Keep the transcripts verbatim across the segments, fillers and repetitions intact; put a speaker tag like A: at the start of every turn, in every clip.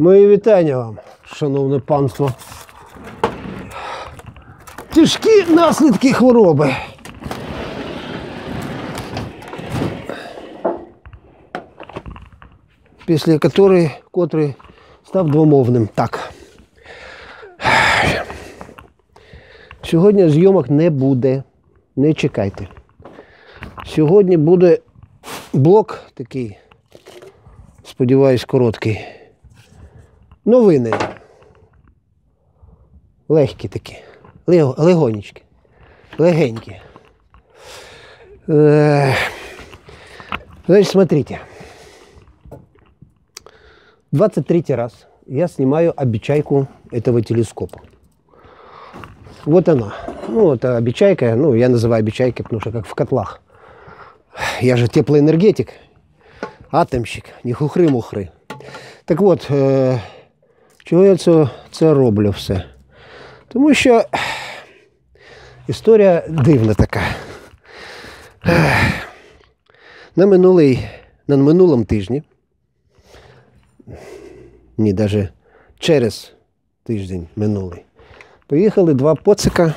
A: Мої вітання вам, шановне панство. Тяжкі наслідки хвороби. Після котрої, котрий став двомовним. Так. Сьогодні зйомок не буде. Не чекайте. Сьогодні буде блок такий, сподіваюсь, короткий. Новини. Легкі такі. Легонечки. Легенькі. Значит, смотрите. двадцать третий раз я снимаю обечайку этого телескопа. Вот она. Ну, это обечайка. Ну, я называю обечайкой, потому что как в котлах. Я же теплоэнергетик, атомщик, не хухри-мухри. Так вот, е чого я це, це роблю все? Тому що історія дивна така. На минулий, на минулому тижні, ні, навіть через тиждень минулий, поїхали два поцика,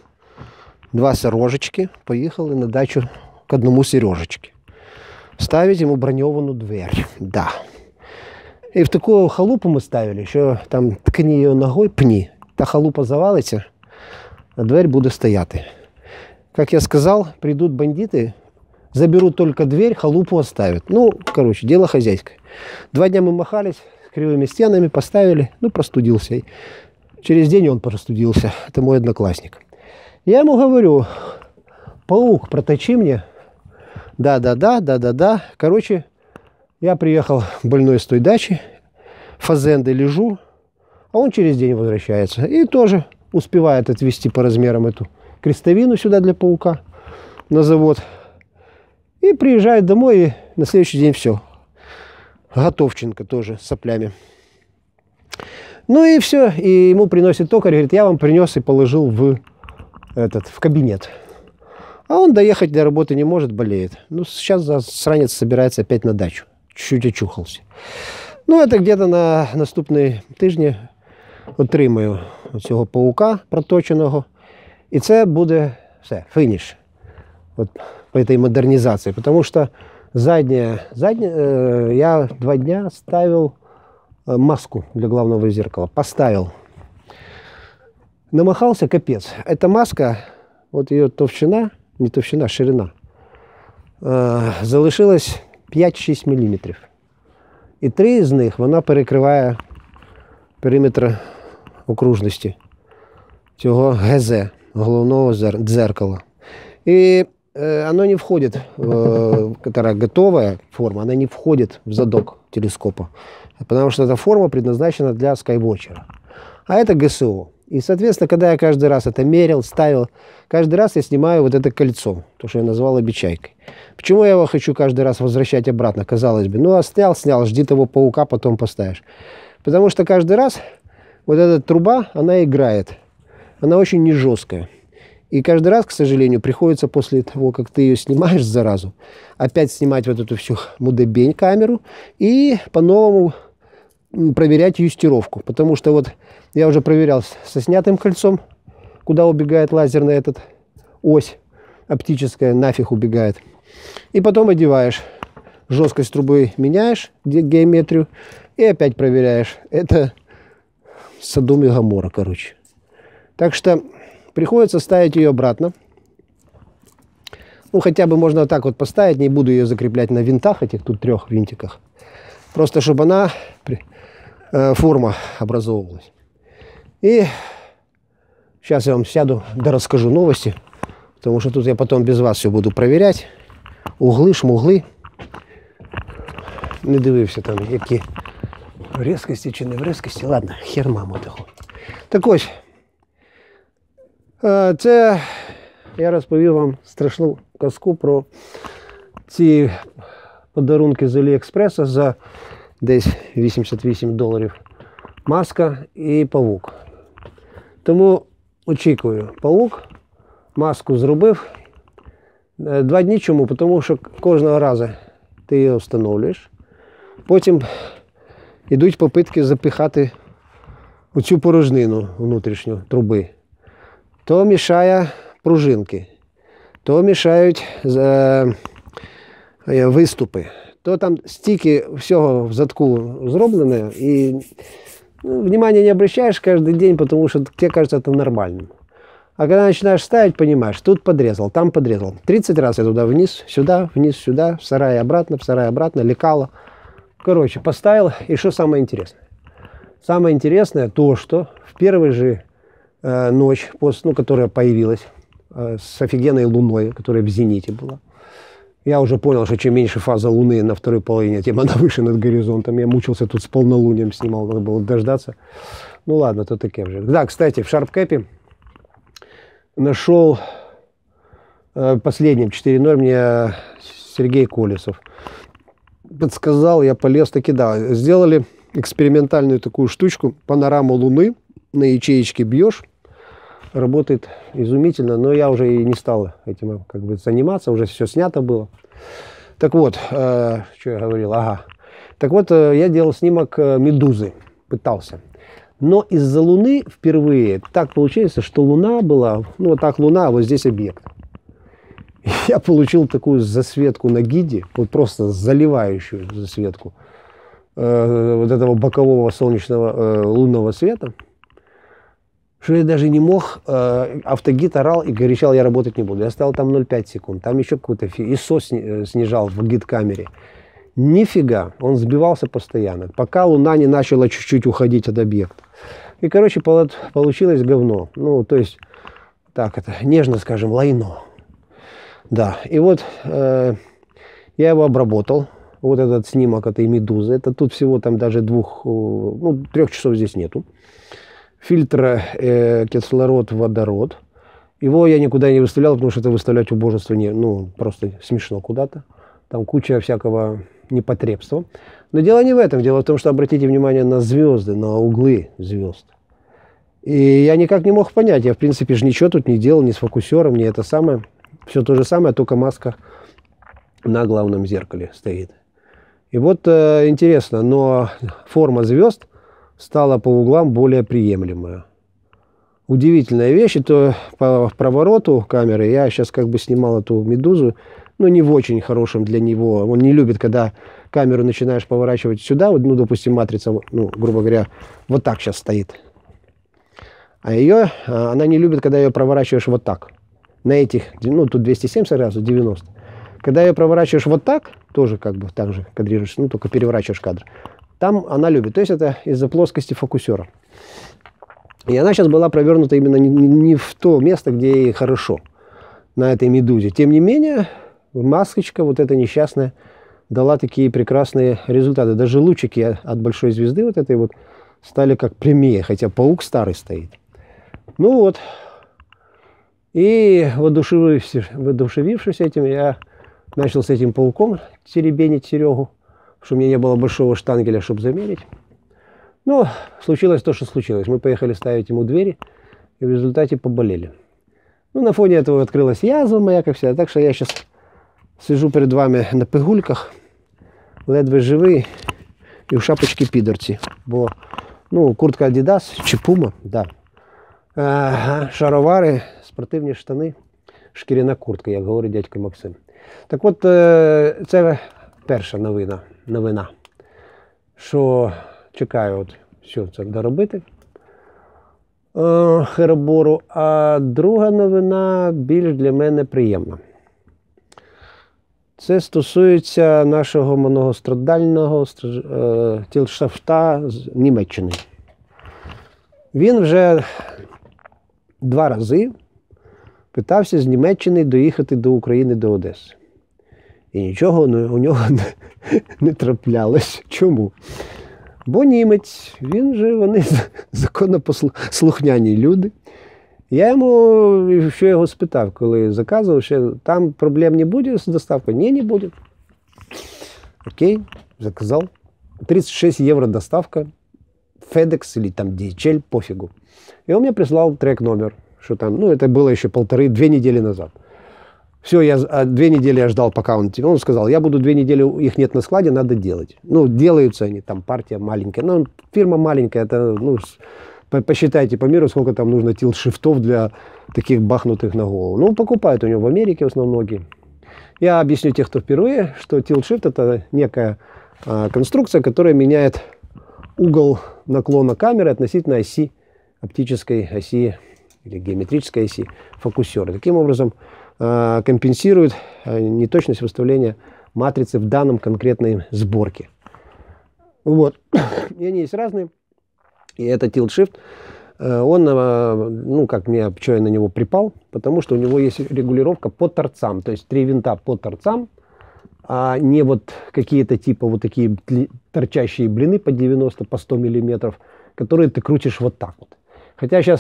A: два Сережечки, поїхали на дачу к одному Сережечке. Ставить йому броньовану двері. Да. І в таку халупу ми ставили, що там ткні її ногою, пні. Та халупа завалиться, а дверь буде стояти. Как я сказал, придут бандиты, заберут только дверь, халупу оставят. Ну, короче, дело хозяйское. Два дня мы махались с кривыми стенами, поставили, ну, простудился. И через день он простудился. Это мой одноклассник. Я ему говорю: паук, проточи мне. Да-да-да, да-да-да. Короче, я приехал больной с той дачи, фазенды лежу, а он через день возвращается. И тоже успевает отвезти по размерам эту крестовину сюда для паука на завод. И приезжает домой, и на следующий день все. Готовченко тоже с соплями. Ну и все. И ему приносит токарь, говорит: я вам принес и положил в, этот, в кабинет. А он доехать для работы не может, болеет. Ну, сейчас сранец собирается опять на дачу. Чуть-чуть очухался. Ну, это где-то на наступний тижні отримаю цього паука проточеного. І це буде все, фініш от, по этой модернизации. Потому что заднее, заднее, э, я два дня ставил э, маску для главного зеркала. Поставил. Намахался капец. Эта маска, вот ее товщина, не товщина, ширина, э, залишилась п'ять-шість міліметрів. І три з них вона перекриває периметр окружності цього ГЗ, головного дзеркала. И э, оно не входит, э, которая готовая форма, она не входит в задок телескопа. Потому что эта форма предназначена для скайвотчера. А это ГСО. И, соответственно, когда я каждый раз это мерил, ставил, каждый раз я снимаю вот это кольцо, то, что я назвал обечайкой. Почему я его хочу каждый раз возвращать обратно, казалось бы? Ну, а снял, снял, жди того паука, потом поставишь. Потому что каждый раз вот эта труба, она играет. Она очень не жесткая. И каждый раз, к сожалению, приходится после того, как ты ее снимаешь, заразу, опять снимать вот эту всю мудебень камеру и по-новому проверять юстировку. Потому что вот я уже проверял со снятым кольцом, куда убегает лазерная этот ось оптическая, нафиг убегает. И потом одеваешь. Жесткость трубы меняешь, геометрию, и опять проверяешь. Это Содом и Гоморра, короче. Так что приходится ставить ее обратно. Ну, хотя бы можно вот так вот поставить, не буду ее закреплять на винтах, этих тут трех винтиках. Просто чтобы она, э, форма образовывалась. И сейчас я вам сяду, да расскажу новости, потому что тут я потом без вас все буду проверять. Угли, шмугли. Не дивився там, які в резкості чи не в резкості. Ладно, хер маму того. Так ось, це я розповів вам страшну казку про ці подарунки з Аліекспреса за десь вісімдесят вісім доларів. Маска і павук. Тому очікую, павук, маску зробив. Два дні чому? Тому що кожного разу ти її встановлюєш. Потім ідуть попитки запихати оцю порожнину внутрішню труби. То мішає пружинки, то мішають е, виступи, то там стільки всього в задку зроблене, і ну, внимания не обращаешь каждый день, потому что тебе кажется это нормальным. А когда начинаешь ставить, понимаешь, тут подрезал, там подрезал. тридцать раз я туда вниз, сюда, вниз, сюда, в сарай обратно, в сарай обратно, лекало. Короче, поставил. И что самое интересное? Самое интересное то, что в первую же э, ночь, после, ну, которая появилась, э, с офигенной луной, которая в зените была, я уже понял, что чем меньше фаза луны на второй половине, тем она выше над горизонтом. Я мучился тут с полнолунием, снимал, надо было дождаться. Ну ладно, то таке уже. Да, кстати, в SharpCap нашел э, последним четыре ноль мне Сергей Колесов подсказал, я полез таки, да, сделали экспериментальную такую штучку, панораму Луны, на ячеечке бьешь, работает изумительно, но я уже и не стал этим как бы заниматься, уже все снято было. Так вот, э, что я говорил, ага, так вот, э, я делал снимок э, Медузы, пытался. Но из-за Луны впервые так получилось, что Луна была, ну вот так Луна, а вот здесь объект. Я получил такую засветку на гиде, вот просто заливающую засветку э, вот этого бокового солнечного э, лунного света, что я даже не мог, э, автогид орал и кричал, я работать не буду. Я ставил там ноль целых пять секунд, там еще какой-то ай эс о сни, снижал в гид-камере. Нифига, он сбивался постоянно, пока Луна не начала чуть-чуть уходить от объекта. И, короче, получилось говно. Ну, то есть, так это, нежно скажем, лайно. Да, и вот э, я его обработал, вот этот снимок этой Медузы. Это тут всего там даже двух, ну, трех часов здесь нету. Фильтр э, кислород, водород. Его я никуда не выставлял, потому что это выставлять убожество не, ну, просто смешно куда-то. Там куча всякого непотребства. Но дело не в этом. Дело в том, что обратите внимание на звезды, на углы звезд. И я никак не мог понять. Я, в принципе, же ничего тут не делал, ни с фокусером, ни это самое. Все то же самое, только маска на главном зеркале стоит. И вот э, интересно, но форма звезд стала по углам более приемлемая. Удивительная вещь. И то по провороту камеры я сейчас как бы снимал эту Медузу, но не в очень хорошем для него. Он не любит, когда камеру начинаешь поворачивать сюда, вот, ну, допустим, матрица, ну, грубо говоря, вот так сейчас стоит. А ее, она не любит, когда ее проворачиваешь вот так. На этих, ну, тут двести семьдесят сразу, девяносто. Когда ее проворачиваешь вот так, тоже как бы так же кадрируешь, ну, только переворачиваешь кадр. Там она любит. То есть это из-за плоскости фокусера. И она сейчас была провернута именно не, не в то место, где ей хорошо, на этой Медузе. Тем не менее, масочка вот эта несчастная дала такие прекрасные результаты. Даже лучики от большой звезды вот этой вот стали как прямее, хотя паук старый стоит. Ну вот. И воодушевившись, воодушевившись этим, я начал с этим пауком теребенить Серегу, что у меня не было большого штангеля, чтобы замерить. Ну, случилось то, что случилось. Мы поехали ставить ему двери, и в результате поболели. Ну, на фоне этого открылась язва моя, как всегда. Так что я сейчас сижу перед вами на пигульках, ледве живий, і в шапочці підерці. Бо, ну, куртка Adidas чи Puma, да. Ага, шаровари, спортивні штани, шкіряна куртка, як говорить дядько Максим. Так от, це перша новина, новина, що чекаю, от, що це доробити херобору. А друга новина більш для мене приємна. Це стосується нашого многострадального тілшафта з Німеччини. Він вже два рази питався з Німеччини доїхати до України, до Одеси. І нічого у нього не, не траплялось. Чому? Бо німець, він же, вони законопослухняні люди. Я йому, що його спитав, коли заказував, що там проблем не буде з доставкою? Ні, не буде. Окей, заказав. тридцать шесть евро доставка. FedEx или там ди эйч эль, пофигу. И он мне прислал трек-номер, что там, ну, это было еще полторы-две недели назад. Все, я две недели я ждал, пока он... Он сказал, я буду две недели, их нет на складе, надо делать. Ну, делаются они, там партия маленькая. Ну, фирма маленькая, это, ну, посчитайте по миру, сколько там нужно тилт-шифтов для таких бахнутых на голову. Ну, покупают у него в Америке в основном многие. Я объясню тех, кто впервые, что тилт-шифт это некая а, конструкция, которая меняет угол наклона камеры относительно оси, оптической оси или геометрической оси фокусера. Таким образом, а, компенсирует а, неточность выставления матрицы в данном конкретной сборке. Вот. И они есть разные. И этот тилт-шифт, он, ну, как мне, что я на него припал, потому что у него есть регулировка по торцам, то есть три винта по торцам, а не вот какие-то типа вот такие торчащие блины по девяносто, по сто миллиметров, которые ты крутишь вот так вот. Хотя сейчас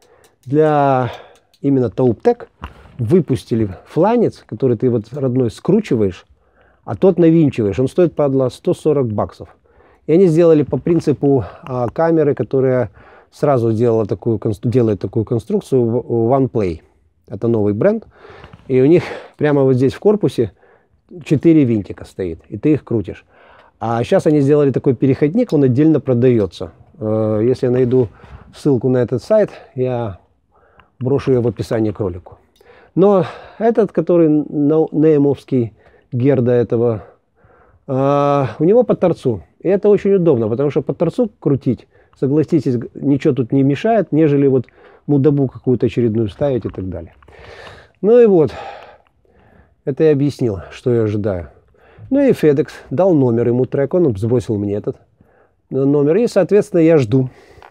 A: для именно Taubtec выпустили фланец, который ты вот родной скручиваешь, а тот навинчиваешь. Он стоит, падла, сто сорок баксов. И они сделали по принципу а, камеры, которая сразу делала такую, делает такую конструкцию OnePlay. Это новый бренд. И у них прямо вот здесь в корпусе четыре винтика стоит. И ты их крутишь. А сейчас они сделали такой переходник, он отдельно продается. Если я найду ссылку на этот сайт, я брошу ее в описании к ролику. Но этот, который неймовский герда этого, у него по торцу. И это очень удобно, потому что по торцу крутить, согласитесь, ничего тут не мешает, нежели вот мудабу какую-то очередную ставить и так далее. Ну и вот, это я объяснил, что я ожидаю. Ну и FedEx дал номер ему трек, он сбросил мне этот номер. И, соответственно, я жду,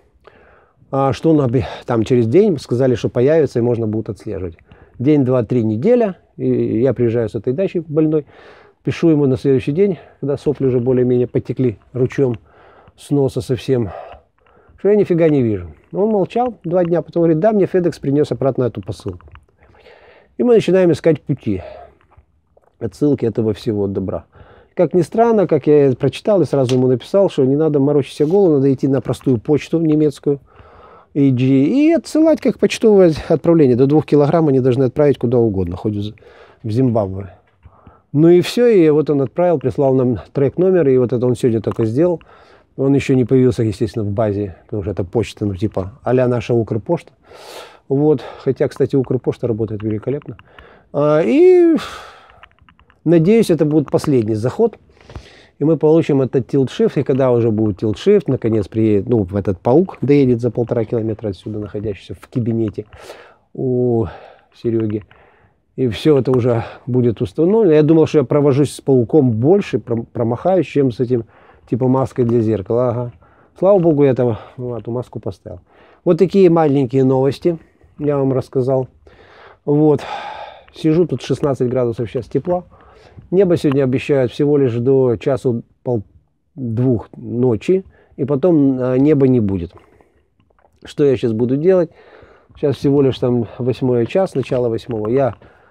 A: а что он там через день сказали, что появится и можно будет отслеживать. День, два, три, неделя, и я приезжаю с этой дачи больной. Пишу ему на следующий день, когда сопли уже более-менее потекли ручьем с носа совсем, что я нифига не вижу. Он молчал два дня, потом говорит, да, мне FedEx принес обратно эту посылку. И мы начинаем искать пути отсылки этого всего добра. Как ни странно, как я прочитал и сразу ему написал, что не надо морочить себе голову, надо идти на простую почту немецкую эй джи и отсылать как почтовое отправление. До двух килограмм они должны отправить куда угодно, хоть в Зимбабве. Ну и все, и вот он отправил, прислал нам трек номер, и вот это он сегодня только сделал. Он еще не появился, естественно, в базе, потому что это почта, ну типа а-ля наша Укрпошта. Вот, хотя, кстати, Укрпошта работает великолепно. А, и надеюсь, это будет последний заход, и мы получим этот тилт-шифт, и когда уже будет тилт-шифт, наконец приедет, ну, этот паук доедет за полтора километра отсюда, находящийся в кабинете у Сереги. И все это уже будет установлено. Я думал, что я провожусь с пауком больше, промахаюсь, чем с этим типа маской для зеркала. Ага. Слава богу, я там ну, эту маску поставил. Вот такие маленькие новости я вам рассказал. Вот. Сижу тут шестнадцать градусов сейчас тепла. Небо сегодня обещают всего лишь до часу двух ночи. И потом неба не будет. Что я сейчас буду делать? Сейчас всего лишь там восьмой час, начало восьмого. Я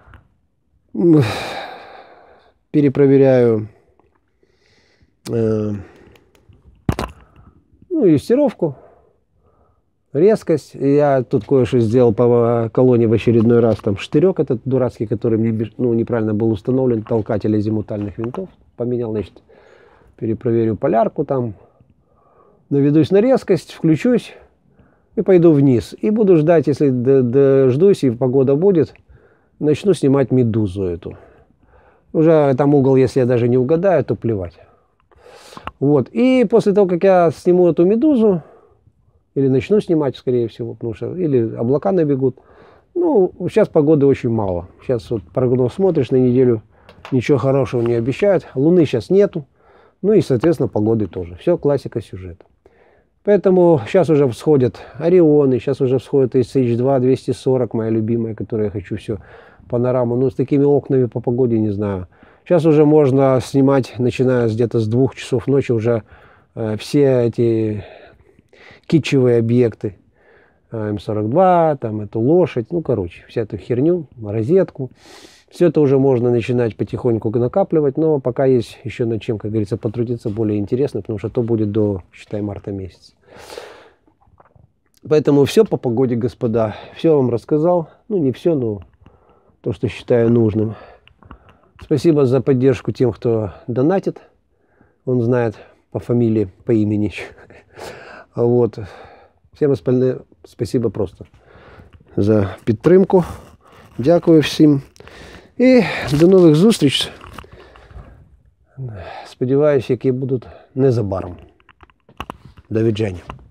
A: перепроверяю э, ну, юстировку, резкость. Я тут кое-что сделал по колонне в очередной раз. Там штырек этот дурацкий, который мне ну, неправильно был установлен, толкатель азимутальных винтов. Поменял, значит, перепроверю полярку там. Наведусь на резкость, включусь и пойду вниз. И буду ждать, если дождусь и погода будет, начну снимать медузу эту. Уже там угол, если я даже не угадаю, то плевать. Вот. И после того, как я сниму эту медузу, или начну снимать, скорее всего, потому что или облака набегут. Ну, сейчас погоды очень мало. Сейчас вот прогноз смотришь на неделю, ничего хорошего не обещают. Луны сейчас нету. Ну и, соответственно, погоды тоже. Все классика сюжета. Поэтому сейчас уже всходят Орионы, сейчас уже всходит эс эйч два двести сорок, моя любимая, которую я хочу все панораму. Ну, с такими окнами по погоде не знаю. Сейчас уже можно снимать, начиная с где-то с двух часов ночи, уже э, все эти китчевые объекты. эм сорок два, там эту лошадь, ну, короче, вся эту херню, розетку. Все это уже можно начинать потихоньку накапливать, но пока есть еще над чем, как говорится, потрудиться более интересно, потому что то будет до, считай, марта месяца. Поэтому все по погоде, господа. Все вам рассказал. Ну, не все, но то, что считаю нужным. Спасибо за поддержку тем, кто донатит. Он знает по фамилии, по имени. Вот. Всем остальным спасибо просто за підтримку. Дякую всім. І до нових зустріч. Сподіваюсь, які будуть незабаром. До відження.